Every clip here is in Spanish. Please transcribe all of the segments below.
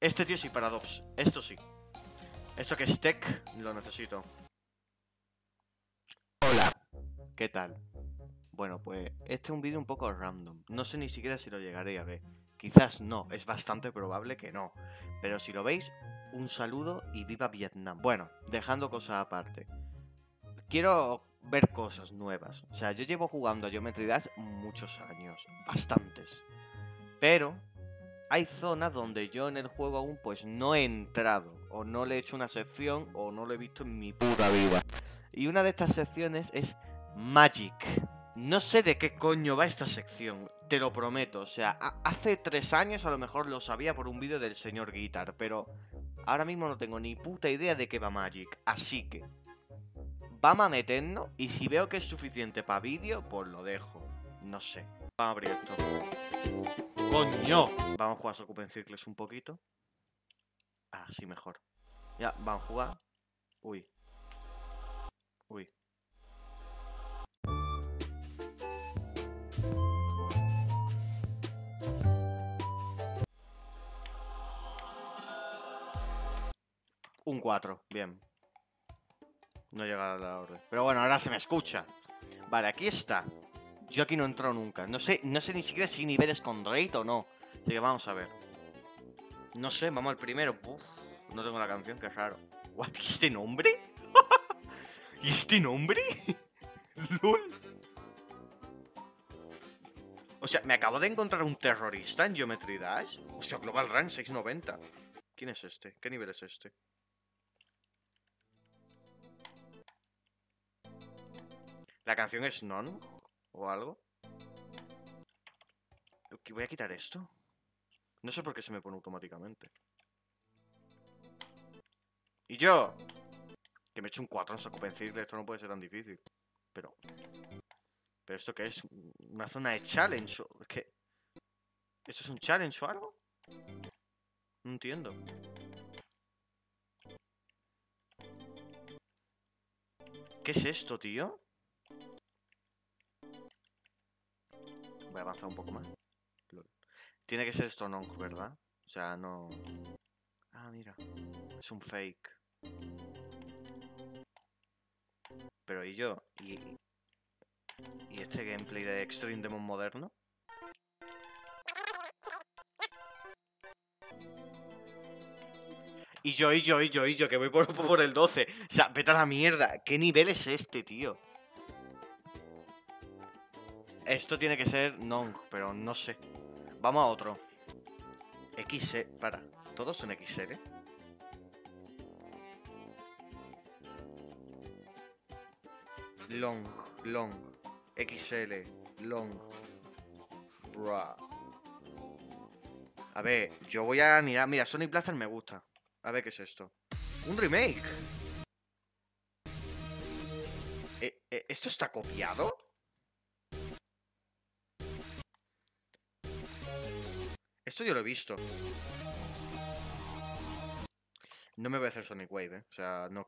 Este tío sí, Paradox. Esto sí. Esto que es tech, lo necesito. Hola, ¿qué tal? Bueno, pues este es un vídeo un poco random. No sé ni siquiera si lo llegaré a ver. Quizás no, es bastante probable que no. Pero si lo veis, un saludo y viva Vietnam. Bueno, dejando cosas aparte. Quiero ver cosas nuevas. O sea, yo llevo jugando a Geometry Dash muchos años. Bastantes. Pero hay zonas donde yo en el juego aún pues no he entrado. O no le he hecho una sección o no lo he visto en mi puta vida. Y una de estas secciones es Magic. No sé de qué coño va esta sección, te lo prometo. O sea, hace 3 años a lo mejor lo sabía por un vídeo del señor Guitar, pero ahora mismo no tengo ni puta idea de qué va Magic. Así que vamos a meternos y si veo que es suficiente para vídeo, pues lo dejo. No sé. Vamos a abrir esto. ¡Coño! Vamos a jugar a Ocupen Circles un poquito. Ah, sí, mejor. Ya, vamos a jugar. Uy. Uy. Un 4, bien. No llega a la orden. Pero bueno, ahora se me escucha. Vale, aquí está. Yo aquí no he entrado nunca. No sé ni siquiera si hay niveles con Raid o no. Así que vamos a ver. No sé, vamos al primero. Uf, no tengo la canción, qué raro. ¿What? ¿Y este nombre? ¿Y este nombre? ¡Lol! O sea, me acabo de encontrar un terrorista en Geometry Dash. O sea, Global Rank 690. ¿Quién es este? ¿Qué nivel es este? ¿La canción es Non? ¿O algo? Voy a quitar esto. No sé por qué se me pone automáticamente. Y yo, que me he hecho un 4 en Ocupen Circles, esto no puede ser tan difícil. Pero ¿esto qué es? ¿Una zona de challenge? ¿Qué? ¿Esto es un challenge o algo? No entiendo. ¿Qué es esto, tío? Voy a avanzar un poco más. Tiene que ser esto Nonk, ¿verdad? O sea, no... Ah, mira. Es un fake. Pero ¿y yo? ¿Y este gameplay de Extreme Demon moderno? Y yo, que voy por el 12. O sea, vete a la mierda. ¿Qué nivel es este, tío? Esto tiene que ser Nonk, pero no sé. Vamos a otro. XL, para. ¿Todos son XL? Long, XL, long. Bruh. A ver, yo voy a mirar. Mira, Sonic Blaster me gusta. A ver qué es esto. ¡Un remake! ¿Esto está copiado? Esto yo lo he visto. No me voy a hacer Sonic Wave, O sea, no.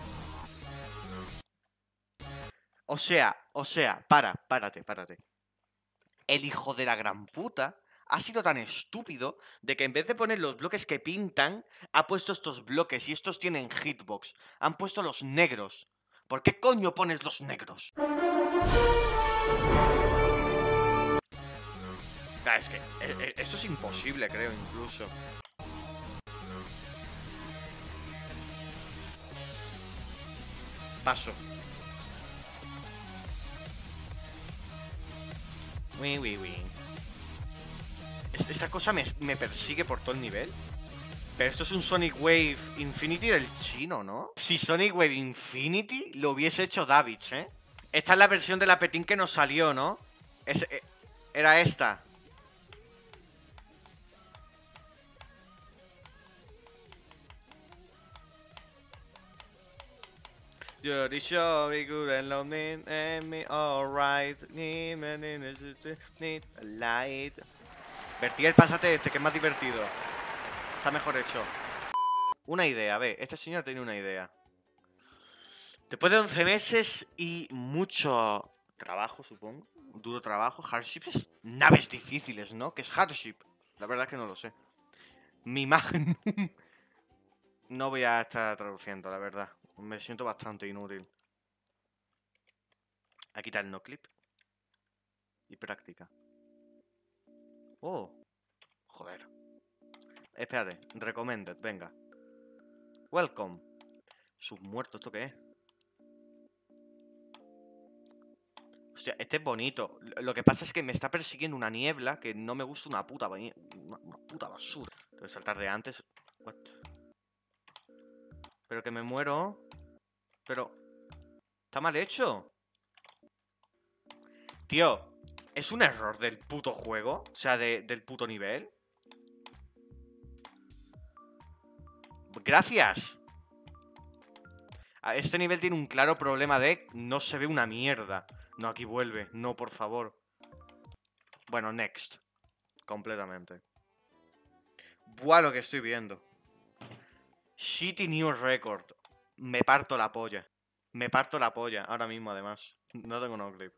O sea, párate. El hijo de la gran puta ha sido tan estúpido de que en vez de poner los bloques que pintan, ha puesto estos bloques y estos tienen hitbox. Han puesto los negros. ¿Por qué coño pones los negros? Es que esto es imposible, creo, incluso. Paso. Esta cosa me persigue por todo el nivel. Pero esto es un Sonic Wave Infinity del chino, ¿no? Si Sonic Wave Infinity lo hubiese hecho Davidge, ¿eh? Esta es la versión de la Petín que nos salió, ¿no? Era esta. You're sure be good and lonely and me alright. Need a light. Vertier, pásate este, que es más divertido. Está mejor hecho. Una idea, ve, este señor tiene una idea. Después de 11 meses y mucho trabajo, supongo. Duro trabajo. Hardship es naves difíciles, ¿no? ¿Qué es hardship? La verdad es que no lo sé. Mi Magnum. No voy a estar traduciendo, la verdad. Me siento bastante inútil. A quitar el no clip. Y práctica. Oh. Joder. Espérate. Recommended, venga. Welcome. Submuerto, ¿esto qué es? Hostia, este es bonito. Lo que pasa es que me está persiguiendo una niebla que no me gusta una puta una puta basura. Tengo que saltar de antes. What? Pero que me muero. Pero... ¿Está mal hecho? Tío, ¿es un error del puto juego? O sea, del puto nivel. Gracias. Este nivel tiene un claro problema de no se ve una mierda. No, aquí vuelve. No, por favor. Bueno, next. Completamente. Buah, lo que estoy viendo. Shitty New Record. Me parto la polla. Me parto la polla. Ahora mismo, además. No tengo no clip.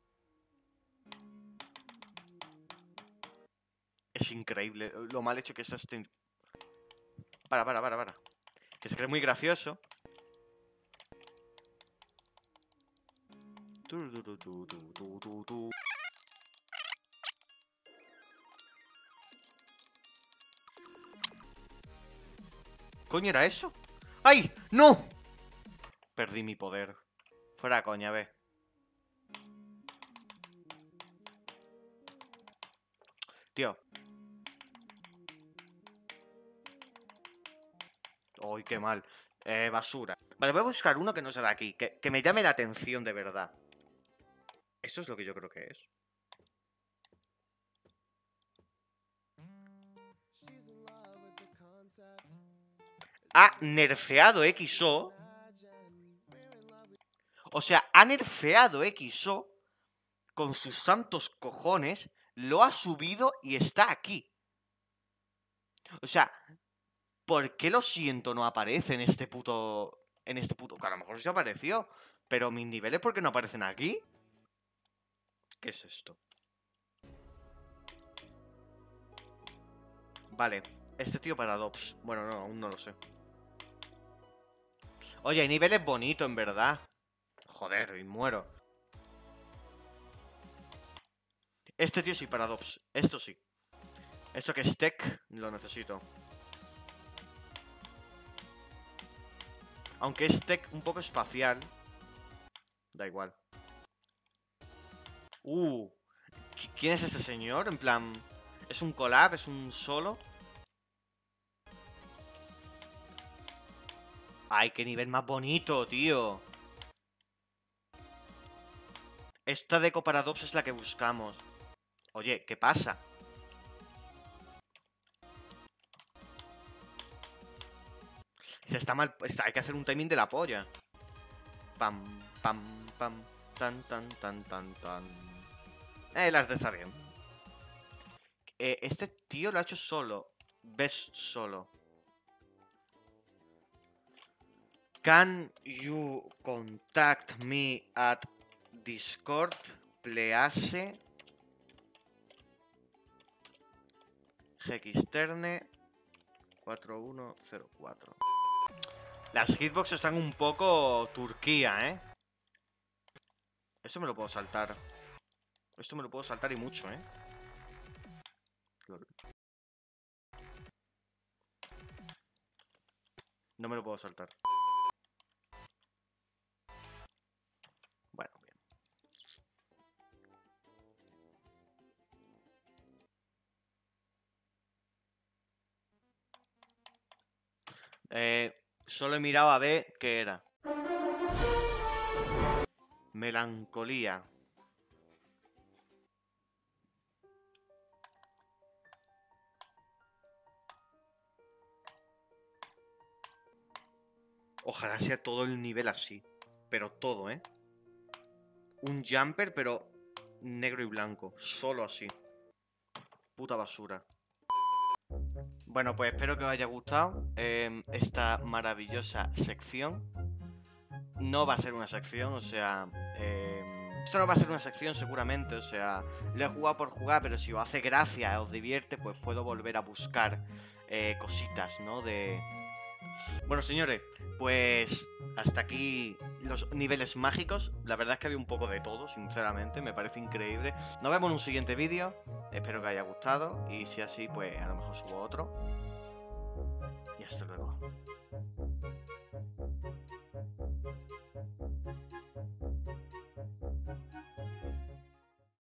Es increíble lo mal hecho que está este... Para. Que se cree muy gracioso. ¿Coño era eso? ¡Ay! ¡No! Perdí mi poder. Fuera coña, ve. Tío. ¡Ay, qué mal! Basura. Vale, voy a buscar uno que no sea de aquí. Que me llame la atención de verdad. Esto es lo que yo creo que es. Ha nerfeado XO. O sea, ha nerfeado XO con sus santos cojones. Lo ha subido y está aquí. O sea, ¿por qué lo siento no aparece en este puto... En este puto... Que a lo mejor sí apareció. Pero mis niveles, ¿por qué no aparecen aquí? ¿Qué es esto? Vale. Este tío para Dops. Bueno, no, aún no lo sé. Oye, hay niveles bonitos, en verdad. Joder, y muero. Este tío sí para Dops. Esto sí. Esto que es tech, lo necesito. Aunque es tech un poco espacial. Da igual. ¿Quién es este señor? En plan... ¿Es un collab? ¿Es un solo? ¡Ay, qué nivel más bonito, tío! Esta deco para Dops es la que buscamos. Oye, ¿qué pasa? Se está mal... Hay que hacer un timing de la polla. Pam, pam, pam. Tan, tan, tan, tan, tan. Las de está bien. Este tío lo ha hecho solo. Ves solo. Can you contact me at Discord, please? Gxterne 4104. Las hitbox están un poco Turquía, ¿eh? Esto me lo puedo saltar. Esto me lo puedo saltar y mucho, ¿eh? No me lo puedo saltar. Bueno, bien. Solo he mirado a ver qué era. Melancolía. Ojalá sea todo el nivel así. Pero todo, ¿eh? Un jumper, pero negro y blanco. Solo así. Puta basura. Bueno, pues espero que os haya gustado esta maravillosa sección. No va a ser una sección, o sea... esto no va a ser una sección seguramente, o sea... Lo he jugado por jugar, pero si os hace gracia, os divierte, pues puedo volver a buscar cositas, ¿no? Bueno, señores, pues hasta aquí los niveles mágicos. La verdad es que había un poco de todo, sinceramente, me parece increíble. Nos vemos en un siguiente vídeo, espero que haya gustado y si así, pues a lo mejor subo otro. Y hasta luego.